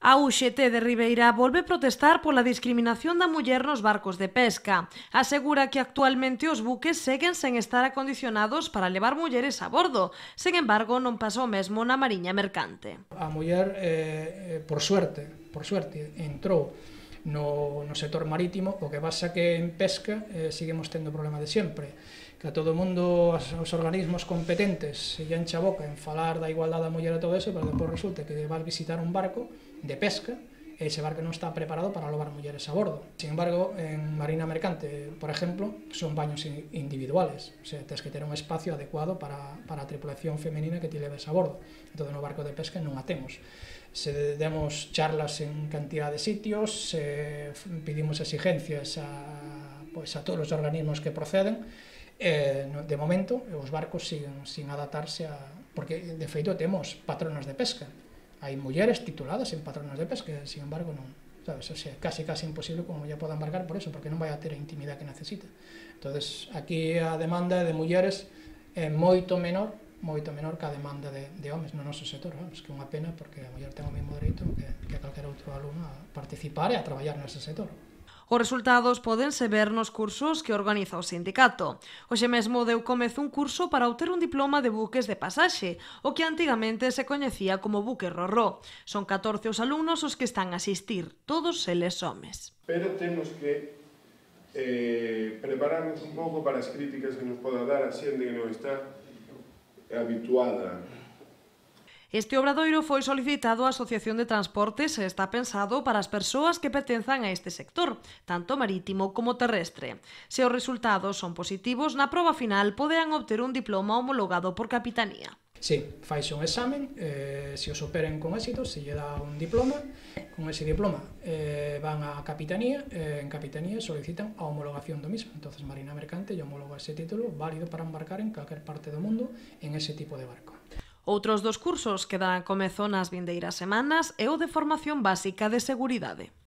A UGT de Ribeira volve protestar pola discriminación da muller nos barcos de pesca. Asegura que actualmente os buques seguen sen estar acondicionados para levar mulleres a bordo. Sen embargo, non pasa o mesmo na Mariña Mercante. A muller, por suerte, entrou no sector marítimo, o que pasa que en pesca seguimos tendo o problema de sempre, que a todo mundo, os organismos competentes se lle enche a boca en falar da igualdade da muller e todo eso, pero depois resulta que vas visitar un barco de pesca e ese barco non está preparado para levar mulleres a bordo. Sin embargo, en Marina Mercante, por exemplo, son baños individuales, o sea, tens que ter un espacio adecuado para a tripulación femenina que te leves a bordo. Entón, no barco de pesca non a temos. Se demos charlas en cantidad de sitios, se pedimos exigencias a todos os organismos que proceden, de momento os barcos siguen sin adaptarse a... Porque, de feito, temos patronas de pesca. Hai mulleres tituladas en patronas de pesca, sin embargo, non. Sabes? O sea, casi imposible como ya poda embarcar por eso, porque non vai a ter a intimidade que necesita. Entonces, aquí a demanda de mulleres é moito menor que a demanda de homes no noso sector, vamos, que é unha pena, porque a muller ten o mesmo dereito que calquera outro alumno a participar e a traballar nese sector. Os resultados pódense ver nos cursos que organiza o sindicato. Hoxe mesmo deu comezo un curso para obter un diploma de buques de pasaxe, o que antigamente se coñecía como buque rorró. Son 14 os alumnos os que están a asistir, todos eles homes. Pero temos que prepararnos un pouco para as críticas que nos poda dar a xente que non está habituada. Este obradoiro foi solicitado á Asociación de Transportes e está pensado para as persoas que pertenzan a este sector, tanto marítimo como terrestre. Se os resultados son positivos, na proba final poderán obter un diploma homologado por Capitanía. Sí, faise un examen, se o superen con éxito, se lle dá un diploma, con ese diploma van á Capitanía, en Capitanía solicitan a homologación do mismo. Entonces Marina Mercante lle homologa ese título válido para embarcar en calquer parte do mundo en ese tipo de barco. Outros dos cursos que darán comezo nas vindeiras semanas é o de formación básica de seguridade.